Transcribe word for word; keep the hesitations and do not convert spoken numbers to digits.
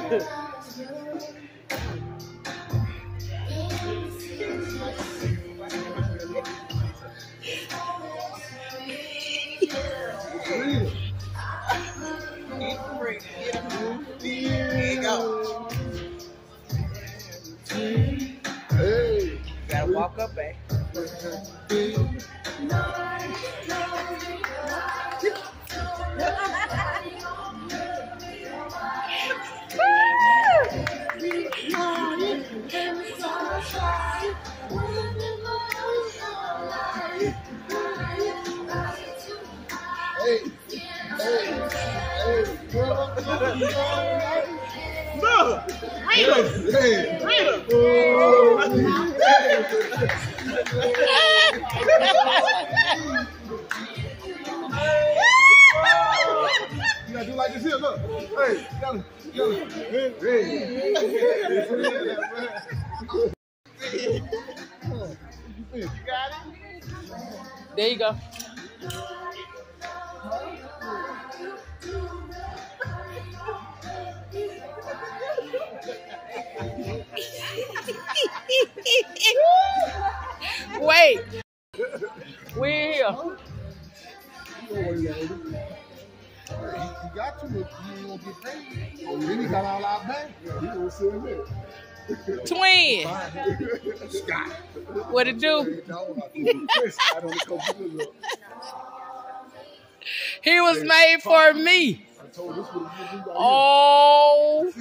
Here you go. Hey. You gotta walk up, eh? Hey, hey, hey, no, read him. Hey, read him. You gotta do like this here, look. Hey, you gotta, you gotta, hey, you got it? There you go. Wait. We're here. You got to, you ain't gonna get paid. Oh, then he got all our back. Yeah, he gonna sit in there. Twin. Scott. What it do? He was made for me. Oh.